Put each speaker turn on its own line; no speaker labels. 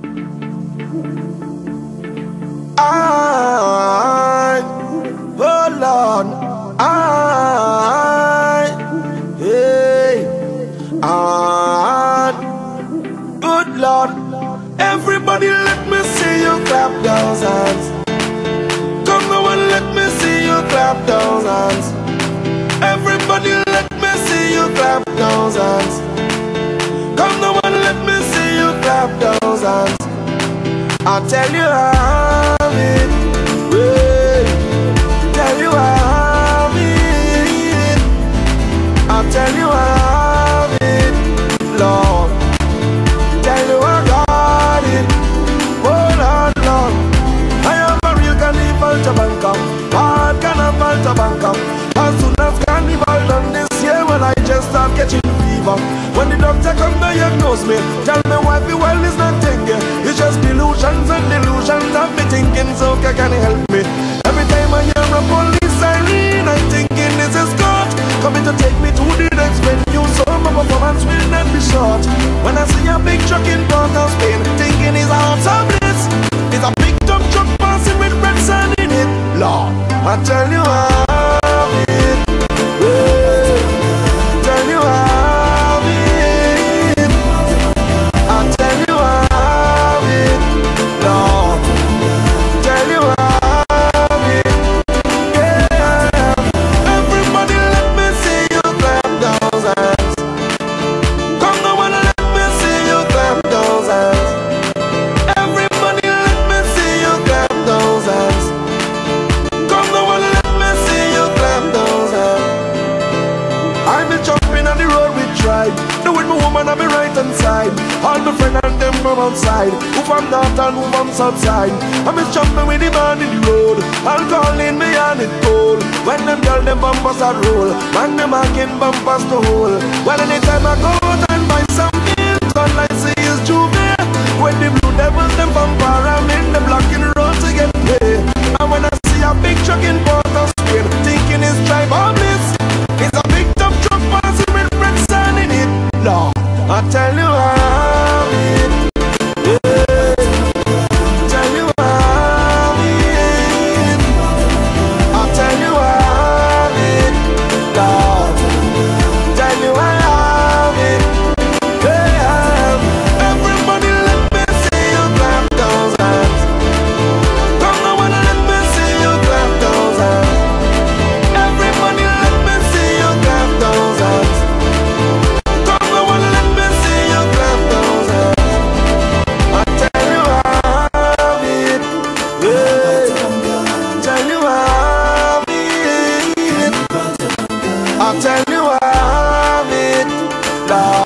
Hold on, good Lord, everybody let me see you clap those hands. Come now and let me see you clap those hands. Everybody let me see you clap those hands. Come now and let me see you clap those hands. I'll tell you how it, tell you how it, I'll tell you how it, Lord, tell you I got it, oh Lord, Lord. I am a real Carnival Tabanca, hard Carnival Tabanca. As soon as Carnival done this year, well I just start catching fever. When the doctor come diagnose me, tell me why the world is not thinking. It's just delusions and delusions of me thinking, so can you help me? Every time I hear a police siren, I'm thinking this is God coming to take me to the next venue, so my performance will not be short. When I see a big truck in Port of Spain, thinking it's a house of bliss. It's a big dump truck passing with red sand in it. Lord, I tell you how it, tell you how it, I tell you how it, Lord, tell you how it, yeah. Everybody let me see you clap those hands. Come now and let me see you clap those hands. Everybody let me see you clap those hands. Come now and let me see you clap those hands. I be jumping on the road with tribe, do with my woman on my right hand side. All my friends and them from outside, who from north and who from south side. I be jumping with the man in the road, all calling me on it cold. When them girl them bumpers are roll, man them again bumpers to hold. Well anytime I go out and buy some pills, all I see is Juve. When the blue devils them bumper, I'm in the blocking road to get paid. And when I see a big truck in Port of Spain, thinking it's tribal bliss. It's a big dump truck passing with red sand in it. Lord, I tell you how it, tell you how it, I tell you how it, Lord, tell you how it, yeah. Everybody let me see you clap those hands. Come now and let me see you clap those hands. Everybody let me see you clap those hands. Come now and let me see you clap those hands. I tell you how it, yeah. Tell you how it, I tell you how it, Lord.